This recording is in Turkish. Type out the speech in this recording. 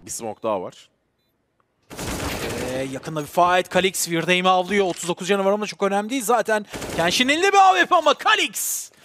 Bir smoke daha var. Yakında bir fight. Kalix Virdame'i avlıyor. 39 canı var ama çok önemli değil zaten. Kenshin'in elinde bir AWP ama Kalix